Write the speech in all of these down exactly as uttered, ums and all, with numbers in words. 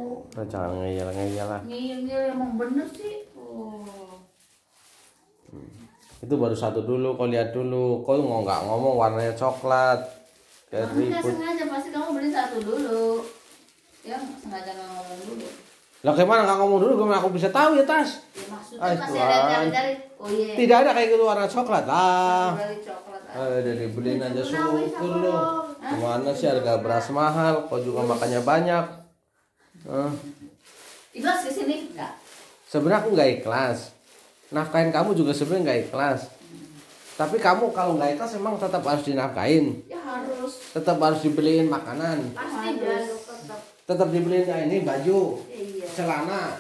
Nah, jangan ngeyel-ngeyel lah. Ngeyel-ngeyel emang bener sih. Oh. Hmm. Itu baru satu dulu, kau lihat dulu. Kau mau nggak ngomong warnanya coklat. Kayak Nggak ribut. sengaja, pasti kamu beli satu dulu. Ya sengaja nggak ngomong dulu. Lah gimana nggak ngomong dulu, gimana aku bisa tahu ya Tas? Ya maksudnya Ay, pasti Tuhan. ada cari-cari. Oh iya. Tidak ada kayak gitu warna coklat lah. Dari coklat. Eh, dari beliin aja syukur lo. Gimana sih harga beras mahal, kau juga makannya banyak. Eh. Ikhlas kesini enggak? Sebenarnya aku nggak ikhlas. Nafkahin kamu juga sebenarnya nggak ikhlas. Tapi kamu kalau nggak ikhlas emang tetap harus dinafkahin. Ya harus. Tetap harus dibeliin makanan. Pasti harus. Tetap. Tetap dibeliin ya ini baju, Iya. celana.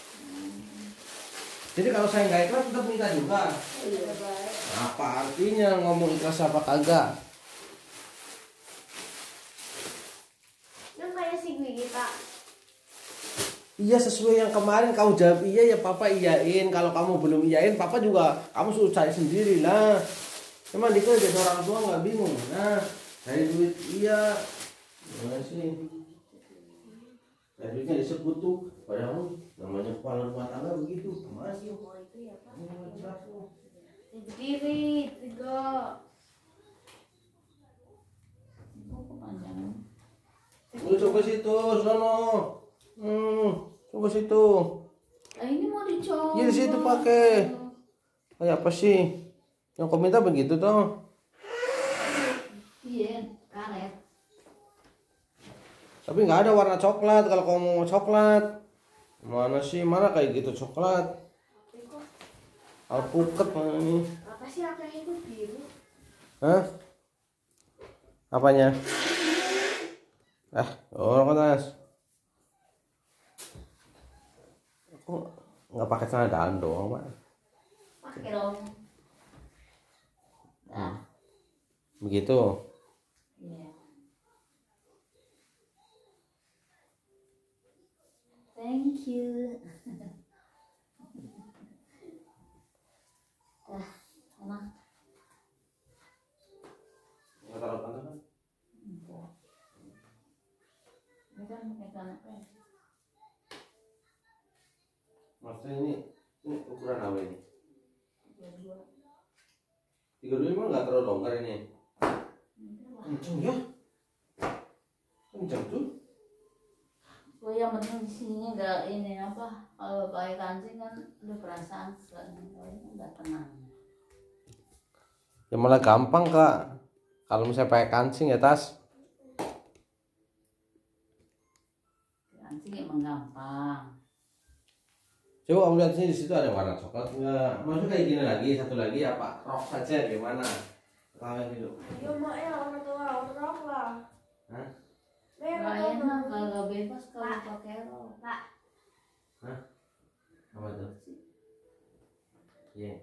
Jadi kalau saya nggak ikhlas tetap minta juga. Iya baik. Apa artinya ngomong ikhlas apa kagak? Itu kayak si Gwigi Pak. Iya sesuai yang kemarin kau jawab iya ya papa iyain. Kalau kamu belum iyain papa juga kamu suruh cari sendiri lah. Emang dikau jadi orang tua nggak bingung? Nah cari duit iya. Gimana sih? Cari duitnya disebut tuh. Padahal namanya kepala rumah tangga begitu. Masih. Oh itu ya Pak. Berdiri, tiga. Oh, kepanjangan. Lu coba situ, sono. Hmm, coba situ. Ah, ini mau dicoba. Iya di situ pakai. Kayak apa sih? Yang kau minta begitu toh? Iya, karet. Tapi nggak ada warna coklat. Kalau kau mau coklat, mana sih? Mana kayak gitu coklat? Alpukat mana nih? Apa sih apa itu biru? Hah? Apanya? Ah, orang panas. Aku nggak pakai celana dalam doang, Pak. Pakai dong. Nah, Begitu. iya. Thank you. Dah, sama. Nggak taruh pantat kan? Empuk. Ini kan pakai celana pendek. Maksudnya ini, ini ukuran apa ini? Dua-dua. Tiga dulu emang nggak terlalu longgar ini. Kenceng ya? Kenceng tuh. Oh yang penting di sininya nggak ini apa, kalau pakai kancing kan udah perasaan sekali, kalau ini udah tenang. Ya malah gampang kak. Kalau misalnya pakai kancing ya Tas. Kancing emang gampang. Coba kamu lihat sini di situ ada warna coklat nggak? Maksudnya kayak gini lagi, satu lagi apa? Rok saja gimana? Kalian dulu. Ya mak ya orang tua orang rok lah. Hah? Gak enak kalau bebas kalau pakai rok. Pak. Hah? Apa tuh? Iya.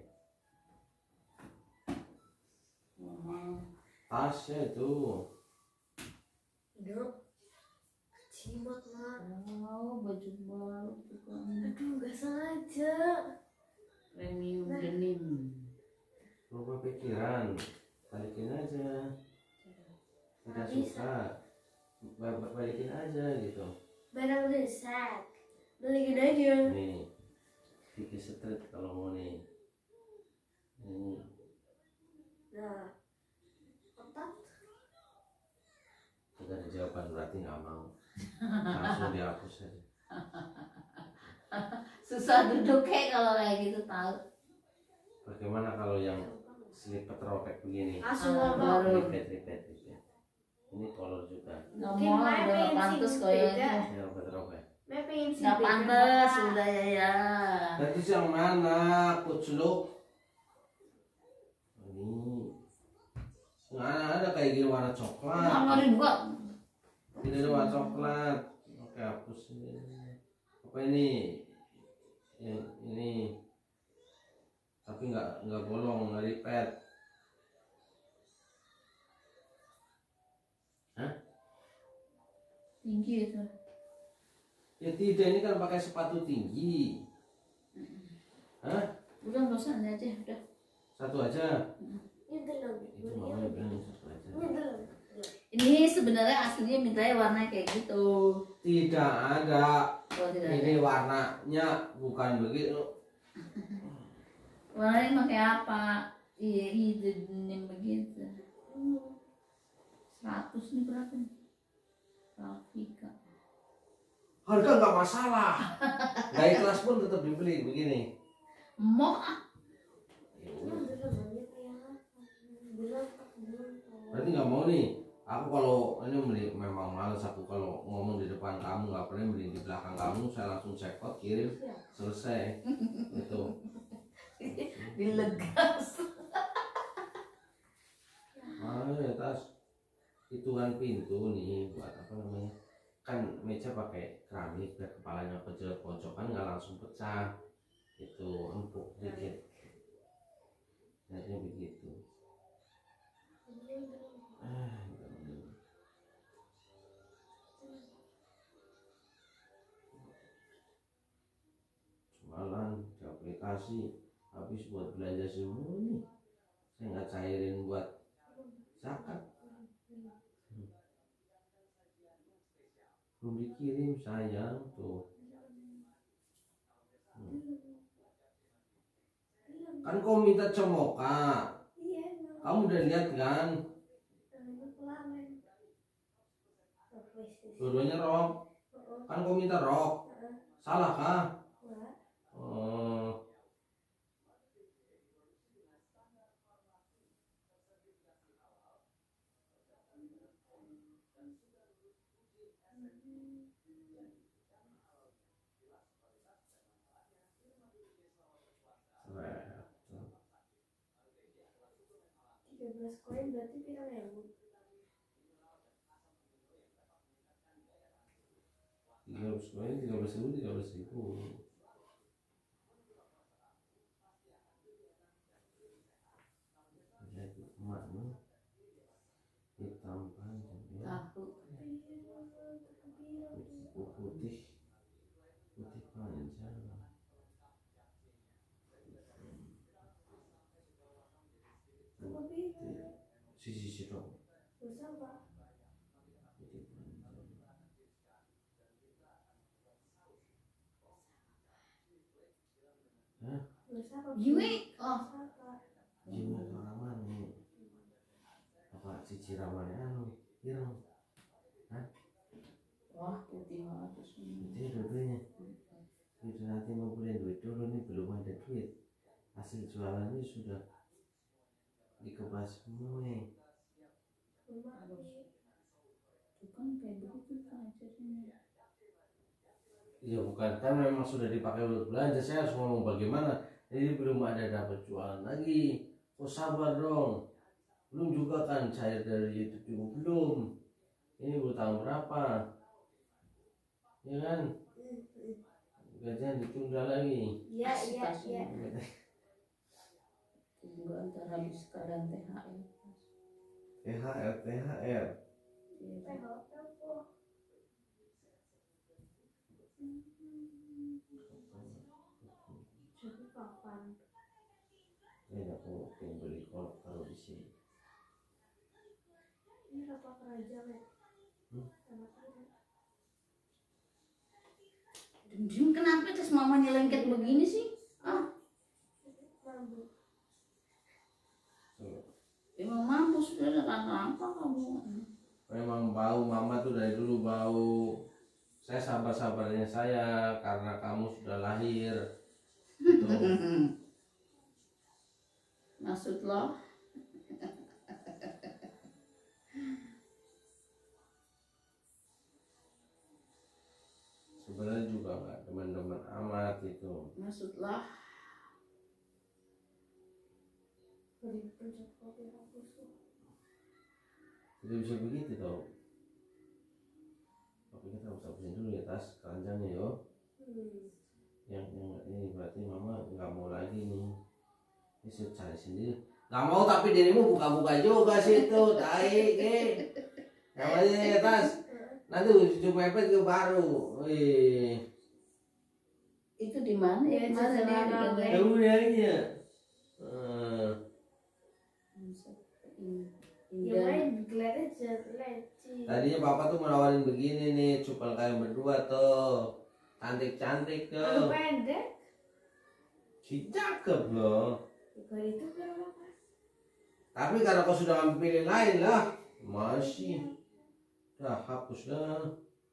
Memang. Tasnya tuh. Hidup. Cimat mak. Oh baju baru juga. Aduh gak sengaja. Premium denim. Lupa pikiran. Balikin aja. Tidak suka. Ba- Balikin aja gitu. Barang desak. Balikin aja. Nih. Bikin street kalau mau nih. Ini. Nah. Otak. Tidak ada jawaban berarti nggak mau. Langsung dihapus aja. Susah duduknya kalau kayak gitu tahu. Bagaimana kalau yang slipet robek begini? Langsung Ah, ngomong. baru. Ripet, ripet, ripet. Ini kolor juga. Nggak Mungkin mau Maya udah pengen pantas sih kayak beda. itu. Ini robek, robek. Maya pengen sih Nggak beda, pantas Pak. udah ya ya. Tadi sih yang mana? Kuculuk. Ini. Nggak ada kayak gini warna coklat. Sama dua. Ini ada warna coklat. Oke hapus ini. Apa ini? Ini. ini. Tapi nggak nggak bolong, nggak ripet. Hah? Tinggi itu. Ya tidak, ini kan pakai sepatu tinggi. Hah? Udah nggak usah aja udah. Satu aja. Ini dulu. Itu mamanya bilang satu aja. Ini dulu. Ini sebenarnya aslinya mintanya warna kayak gitu. Tidak ada. Oh, tidak Ini ada. warnanya bukan begitu. Warnanya emang kayak apa? Iya, ini begitu. Seratus nih berapa nih? Rafika. Harga nggak masalah. Nggak ikhlas pun tetap dibeli begini. Mau ah. Ya Emang udah. bisa banyak ya. Bilang tak bilang. Berarti nggak mau nih. Aku kalau ini beli memang males aku kalau ngomong di depan kamu nggak pernah beli di belakang kamu saya langsung cekot kirim selesai itu. Dilegas. Ah ya tas itu kan pintu nih buat apa namanya kan meja pakai keramik biar kepalanya kecil pojok kan nggak langsung pecah itu empuk dikit jadinya begitu. Ah, semalam di aplikasi habis buat belanja semua nih saya nggak cairin buat zakat belum dikirim sayang tuh. Hmm. Kan kau minta cemoka Iya, kamu udah lihat kan dua-duanya rok kan kau minta rok salah kah? Oh. tiga belas koin berarti pirang ribu. tiga belas koin tiga belas ribu tiga belas ribu. Jadi emaknya hitam panjang ya. Tahu. Putih putih panjang. Sisi sisi dong. Susah pak. Putih panjang. Hah? Susah apa? Yui. Oh. Jiwa orang mana? Apa cici ramane anu? Ireng. Hah? Wah, putih banget semua. Itu dua-duanya. Itu nanti mau beli duit dulu nih belum ada duit. Hasil jualannya sudah dikebas semua. Bukan kayak begitu kan acaranya. Iya bukan kan memang sudah dipakai untuk belanja. Saya harus ngomong bagaimana. Ini belum ada dapat jualan lagi. Oh sabar dong. Belum juga kan cair dari YouTube juga belum. Ini bertahun berapa? Ya kan? Gajian ditunda lagi. Iya iya iya. Tunggu antara habis sekarang T H R. T H R T H R. Jadi kapan? Ini aku pengen beli kolak taruh di sini. Ini apa kerajaan ya? Hmm? Sama tidak. Diem kenapa terus mamanya lengket begini sih? Ah, Mampu. emang mampu sudah apa kamu? Memang bau mama tuh dari dulu bau. Saya sabar-sabarnya saya karena kamu sudah lahir. Gitu. Maksud lo? Sebenarnya juga nggak teman-teman amat itu. Maksud lo? Beri pencet kopi aku tuh. Tidak bisa begitu tau. Tapi kita harus habisin dulu ya tas keranjangnya yo. Hmm. Yang yang ini berarti mama nggak mau lagi nih. Ini saya cari sendiri. Nggak mau tapi dirimu buka-buka juga situ. Tai eh. Namanya ya tas. Nanti cucu pepet ke baru. Wih. Itu di mana ya? Ya, Mana dia celana, di Kamu aja. Hmm. ini. Ya Iya. main glad aja, leci. Tadinya papa tuh menawarin begini nih, cupel kalian berdua tuh. Cantik-cantik Kalau tuh. pendek, Si cakep loh. juga itu berapa? Tapi karena kau sudah ngambil pilih lain lah. Masih. Dah hapus dah.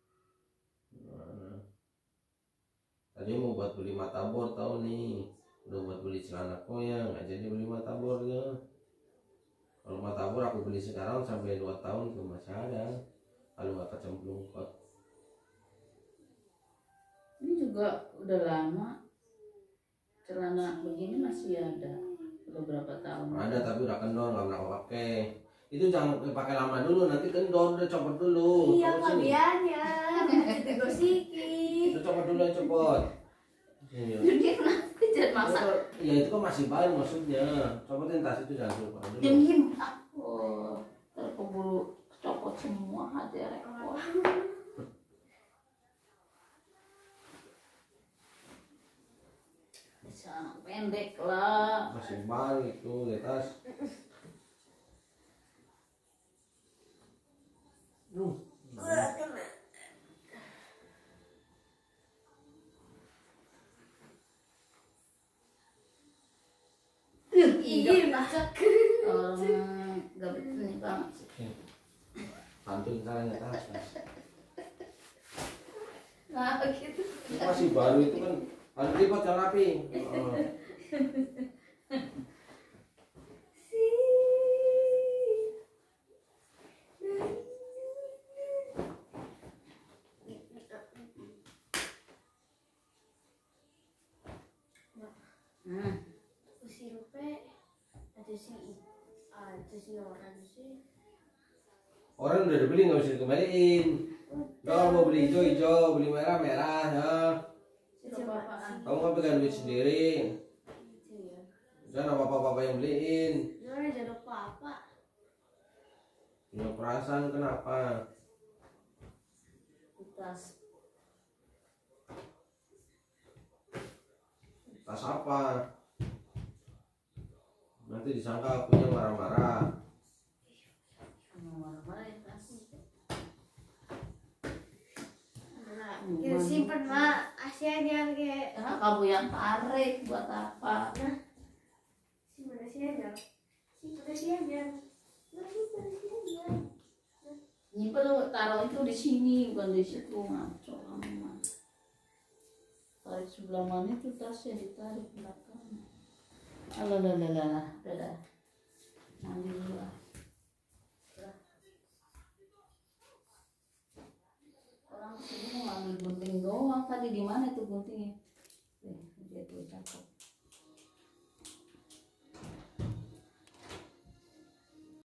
Nah. Tadi mau buat beli matabor tau nih. Udah buat beli celana koyak, nggak jadi beli matabor ya. Kalau matabor aku beli sekarang sampai dua tahun tuh masih ada. Kalau nggak kecemplung kot. Ini juga udah lama. Celana begini masih ada. Udah berapa tahun? Ada tapi udah kendor nggak pernah aku pakai. Itu jangan pakai lama dulu, nanti kendor udah copot dulu. Iya Copot sini. kabiannya, jadi gosiki. Itu copot dulu copot. Sini. Jadi kenapa kejar masak? Ya itu kan masih baru maksudnya. Copotin tas itu jangan lupa dulu. Dingin. Oh, terkeburu copot semua aja repot. Bisa pendek lah. Masih baru itu di tas. Duh. Iya, masak. Orang gak betul banget sih. Bantuin caranya tas. Nah gitu. Itu masih baru itu kan. Harus lipat yang rapi. Oh. Hmm. Sirupnya ada si ada si orang sih. Orang udah dibeli nggak bisa dikembaliin. Kalau mau beli hijau hijau, beli merah merah ya. Sirup apaan? Kamu nggak pegang duit sendiri. Itu ya. Jangan apa apa papa yang beliin. Jangan ada apa-apa. Punya perasaan kenapa? Tas. Tas apa? Nanti disangka akunya marah-marah. Marah-marah ya tas. Nah, kita simpen mak, asiannya kayak Karena kamu yang tarik buat apa? simpen asiannya, simpen asiannya, nah simpen asiannya. Nyimpen lu taruh itu di sini bukan di situ, ngaco kamu mah. Tarik sebelah mana itu tasnya ditarik belakang. Alah lah lah lah, udah dah. Mandi dulu lah. Udah. Orang sini mau ngambil gunting doang, tadi di mana itu guntingnya? Tuh.